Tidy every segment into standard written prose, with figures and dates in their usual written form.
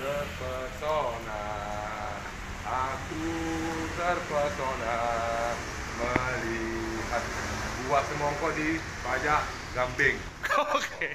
terpesona, aku terpesona melihat buah semongko di pajak Gambing. Oke.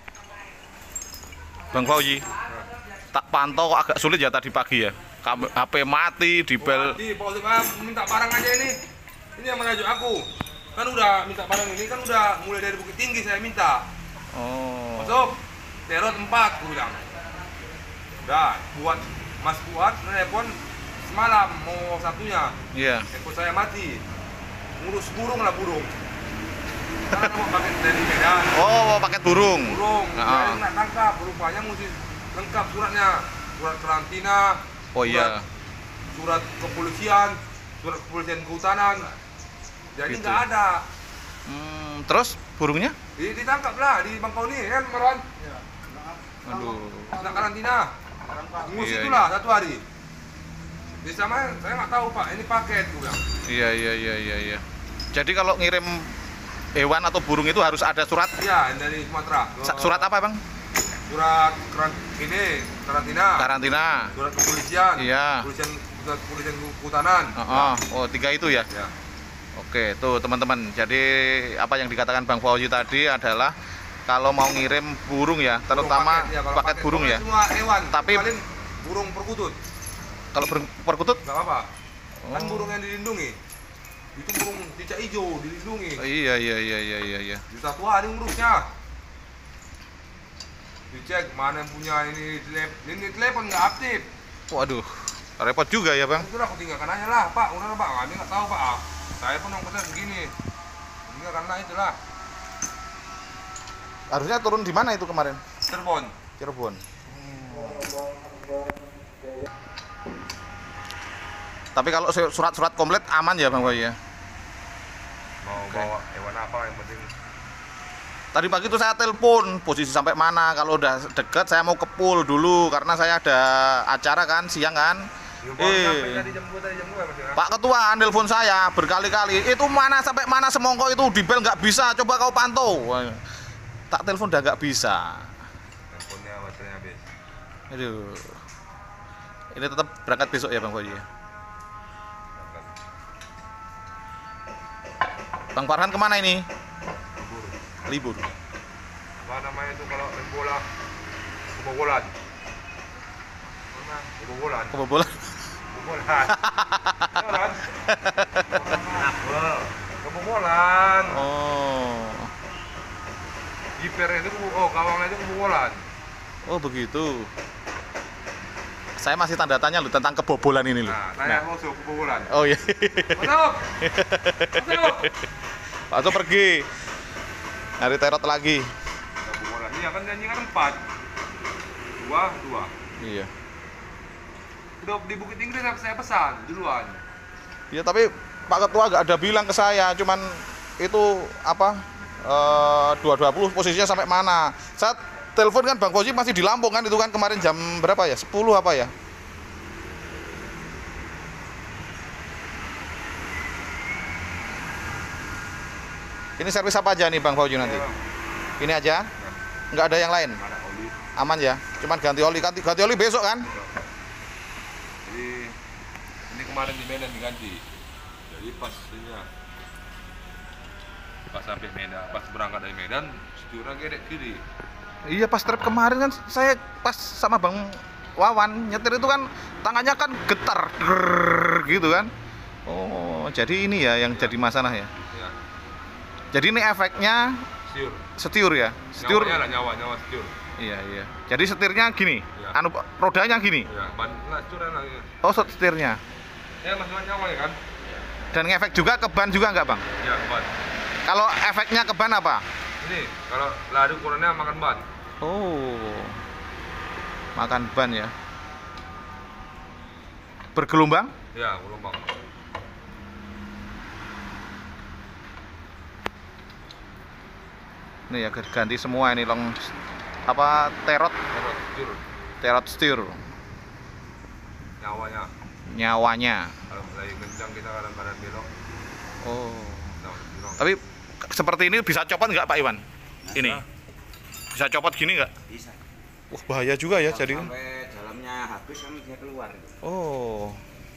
Bang Fauzi, tak pantau kok agak sulit ya tadi pagi ya. HP mati, di bel. Mati, Pak Usip, minta barang aja ini. Ini yang merajuk aku. Kan udah minta barang ini, kan udah mulai dari Bukit Tinggi saya minta. Oh. Masuk, terot 4, aku bilang. Udah, buat Mas Fuad telepon semalam mau satunya. Iya. Handphone saya mati. Ngurus burung lah, burung. Karena mau pakai dari Medan. Oh, paket burung. Burung, Ah. saya nggak tangkap. Rupanya mesti lengkap suratnya. Surat karantina. Oh iya. Surat kepolisian, surat kepolisian kehutanan. Jadi Gitu. nggak ada. Terus burungnya? Ditangkap lah di Bangkauni kan, Marwan. Aduh. Surat karantina. Ngurus Iya, itulah 1 hari. Di sana saya nggak tahu Pak, ini paket udah. Iya. Jadi kalau ngirim hewan atau burung itu harus ada surat. Iya, dari Sumatera. Surat apa, Bang? Surat ini karantina. Karantina. Surat kepolisian. Iya. Kepolisian kehutanan. Oh, 3 itu ya. Ya. Oke, tuh teman-teman. Jadi apa yang dikatakan Bang Fauzi tadi adalah kalau mau ngirim burung ya, terutama ya, paket burung ya. Semua hewan. Tapi paling burung perkutut. kalau perkutut, Nggak apa-apa. Kan Oh. burung yang dilindungi. Itu burung cicak hijau dilindungi. Iya. Di 1 hari ngurusnya. Dicek mana yang punya ini telepon nggak aktif. Waduh, repot juga ya Bang. Itulah aku tinggalkan aja lah Pak. Udah lah Pak, kami nggak tahu Pak. Saya pun ongkosnya begini. Tinggalkan lah itulah. Harusnya turun di mana itu kemarin? Cirebon. Cirebon. Tapi kalau surat-surat komplit aman ya Bang Fauzi ya? Mau bawa hewan apa yang penting. Tadi pagi itu saya telepon posisi sampai mana, kalau udah deket saya mau ke pool dulu karena saya ada acara kan siang kan. Tadi jam 2 Mas ya. Pak Ketua nelpon saya berkali-kali, itu mana sampai mana semongko itu di bel nggak bisa, coba kau pantau. Wah, tak telepon udah nggak bisa. Teleponnya baterainya habis. Aduh, ini tetap berangkat besok ya Bang Fauzi ya? Bang Farhan kemana ini? Libur. Apa namanya itu kalau main bola? Kebobolan. Mana? Kebobolan. Kebobolan. Kebobolan. Kebobolan. Kebobolan. Oh. Kiper itu gawangnya itu kebobolan. Oh begitu. Saya masih tanda tanya loh tentang kebobolan ini loh. Nah, saya musuh kebobolan. Oh iya. Masuk. Masuk. Pak Tuh pergi. Nyari terot lagi. Kebobolan. Iya kan janji kan 4. 2. Iya. Udah di Bukit Tinggi saya pesan duluan. Ya tapi Pak Ketua nggak ada bilang ke saya, cuman itu apa 2.20 posisinya sampai mana. Saya telepon kan Bang Fauzi masih di Lampung kan, itu kan kemarin jam berapa ya? 10 apa ya? Ini servis apa aja nih Bang Fauzi nanti? Ini aja? Nggak ada yang lain? Ada oli. Aman ya? Cuman ganti oli besok kan? Jadi ini kemarin di Medan diganti. Jadi pas sampai Medan, pas berangkat dari Medan, setirnya gedek kiri. Iya pas trip kemarin kan saya pas sama Bang Wawan nyetir itu kan tangannya kan getar grrrr, gitu kan. Oh jadi ini ya yang jadi masalah ya. Ya, Jadi ini efeknya setir. setiur ya. Setiur. Nyawanya lah, nyawa setir. Iya. Jadi setirnya gini. Iya. Anu rodanya gini. Ya, ban setir lagi. Oh setirnya. Ya, masih nyawa ya kan? Dan ngefek juga ke ban juga nggak Bang? Ya, ban. Kalau efeknya ke ban apa? Ini kalau lari ukurannya makan ban. Oh. Makan ban ya. Bergelombang? Ya, gelombang. Nih ya ganti semua ini long apa terot Setir. terot steer Nyawanya. nyawanya. Kalau lagi kencang kita kadang-kadang belok. Oh. Nah, Tapi seperti ini bisa copot nggak Pak Iwan? Ini bisa copot gini nggak? Bisa. Wah bahaya juga ya jadi. Sampai dalamnya baterainya habis kan dia keluar. Oh.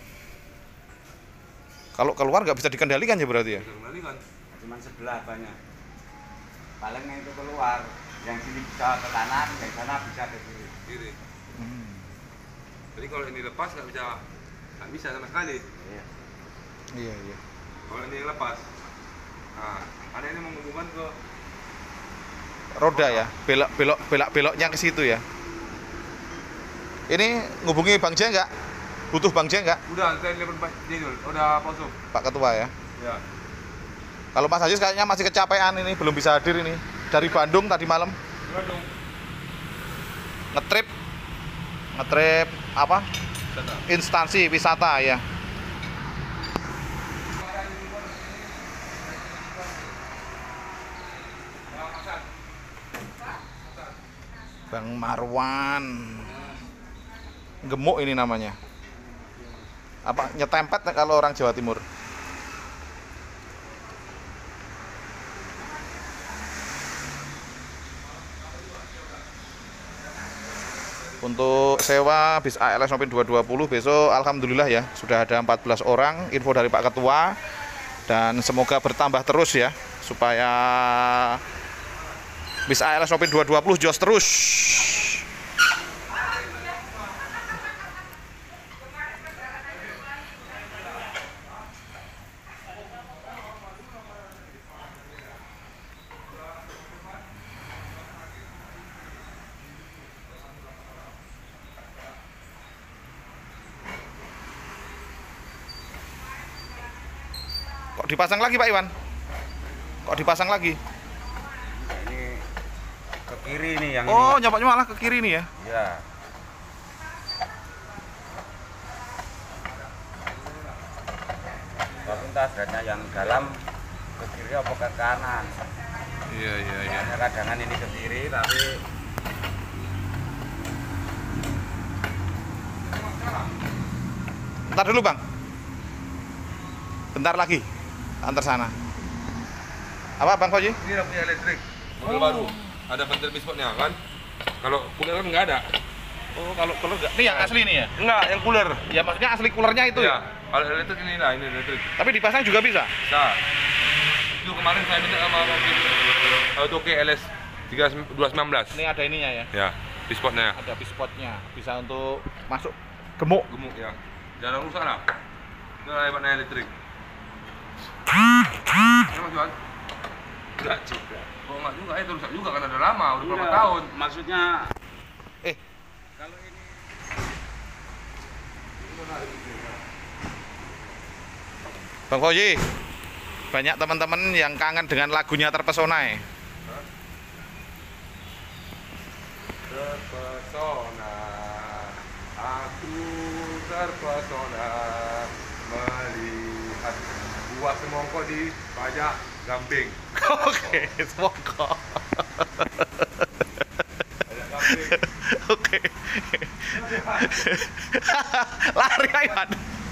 Kalau keluar nggak bisa dikendalikan ya berarti ya? Kembalikan. Cuman sebelah banyak. Paling yang itu keluar, yang sini bisa ke kanan, yang sana bisa ke kiri. Jadi kalau ini lepas nggak bisa sama sekali. Iya. Iya, iya. Kalau ini yang lepas, nah, karena ini menghubungkan ke Roda ya, beloknya ke situ ya. Ini ngubungi Bang J nggak? Butuh Bang J nggak? udah saya telepon Pak Jenul, udah kosong. Pak Ketua ya. Ya. Kalau Mas Ajis kayaknya masih kecapean ini, belum bisa hadir ini. Dari Bandung tadi malam. Bandung. Ngetrip apa? Instansi wisata ya. Bang Marwan. Gemuk ini namanya. Apa nyetempet kalau orang Jawa Timur? Untuk sewa bis ALS Nopin 220 besok alhamdulillah ya sudah ada 14 orang, info dari Pak Ketua, dan semoga bertambah terus ya supaya bis ALS Nopin 220 jos terus. Kok dipasang lagi Pak Iwan? Kok dipasang lagi? Ini ke kiri nih yang Oh, ini. nyopoknya malah ke kiri nih ya? Iya. Tapi entah adanya yang dalam ke kiri apa ke kanan. Iya, iya, iya. Hanya kadangan ini ke kiri tapi Bentar dulu Bang. Bentar lagi. Antar sana. Apa Bang Fauji? Ini udah punya elektrik, model baru. Ada pentil bispotnya kan? Kalau cooler kan nggak ada. Oh, kalau enggak. Ini yang asli nih ya? Enggak, yang cooler. Ya maksudnya asli coolernya itu Ya. ya. Kalau elektrik ini lah, ini elektrik. Tapi dipasang juga bisa. Nah, itu kemarin saya minta sama mobil Toke LS 219. Ini ada ininya ya. Ya, bispotnya. Ada bispotnya. Bisa untuk masuk gemuk. Gemuk ya. Jarang rusak lah. Itu hebatnya elektrik. Kenapa Juan? Enggak juga. Kok enggak juga? Itu rusak juga kan udah lama, udah berapa Enggak, tahun. maksudnya Eh, kalau ini Bang Fauji, banyak teman-teman yang kangen dengan lagunya Terpesona ya. Terpesona, aku terpesona melihat buah semongko di pajak gamping. Oke, semoga. Pajak gamping. Oke. Lari Iwan.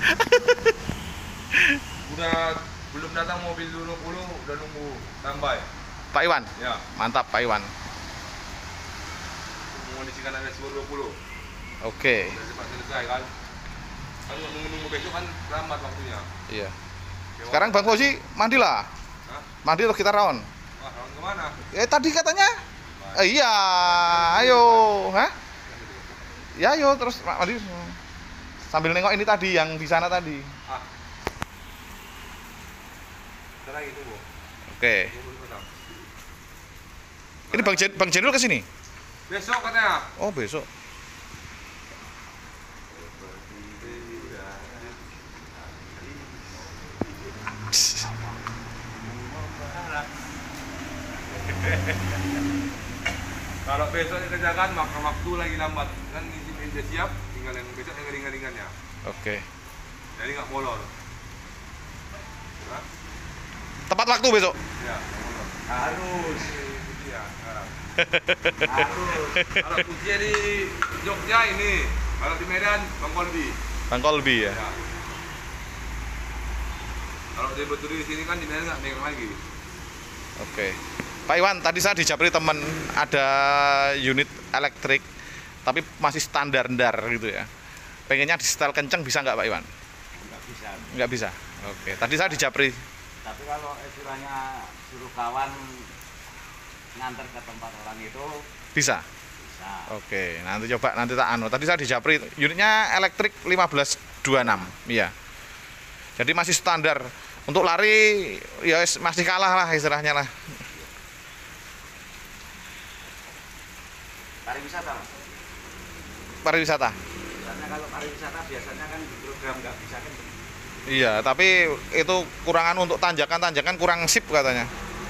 Udah belum datang mobil 20, udah nunggu standby. Pak Iwan. Ya, Mantap Pak Iwan. mengondisikan ada 20. Oke. Udah cepat selesai kan. Kan nunggu besok kan lambat waktunya. Iya. Sekarang Bang Fauzi mandilah. Hah? Mandi atau kita rawon? Wah, kawan kemana? Tadi katanya. Iya, ayo, hah? Ya ayo terus mandi. Sambil nengok ini tadi yang di sana tadi. Ah. Kita lagi tunggu. Oke. Ini Bang Jenul ke sini? Besok katanya. Oh, besok. Kalau besok dikerjakan maka waktu lagi lambat kan ngisi meja siap, tinggal yang besok yang ringan-ringannya. Oke. Jadi nggak molor. Hah? Tepat waktu besok. Ya, nggak molor. harus Ya, sekarang. harus Kalau kunci di Jogja ini, kalau di Medan Bang Kolbi. Bang Kolbi ya. Ya. Kalau dia betul di sini kan di Medan nggak megang lagi. Oke. Pak Iwan, tadi saya di Japri teman ada unit elektrik, tapi masih standar gitu ya. Pengennya di setel kenceng bisa nggak Pak Iwan? Nggak bisa. Nggak bisa. Oke. Tadi saya di Japri. Tapi kalau istilahnya suruh kawan nganter ke tempat orang itu Bisa. bisa. Oke. Nanti coba nanti tak anu. Tadi saya di Japri. Unitnya elektrik 1526. Iya. Jadi masih standar. Untuk lari ya masih kalah lah istilahnya lah. Pariwisata, Mas. Pariwisata. Karena kalau pariwisata biasanya kan di program nggak bisa kan. Iya, tapi itu kurangan untuk tanjakan kurang sip katanya.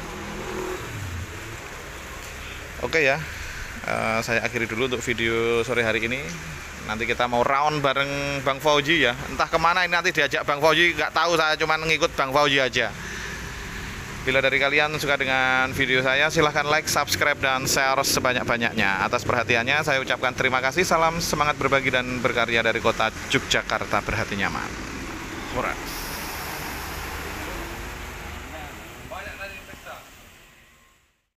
Oke ya, saya akhiri dulu untuk video sore hari ini. Nanti kita mau round bareng Bang Fauji ya. Entah kemana ini nanti diajak Bang Fauji, nggak tahu, saya cuma ngikut Bang Fauji aja. Bila dari kalian suka dengan video saya, silahkan like, subscribe, dan share sebanyak-banyaknya. Atas perhatiannya saya ucapkan terima kasih. Salam semangat berbagi dan berkarya dari kota Yogyakarta, berhati nyaman. Horas.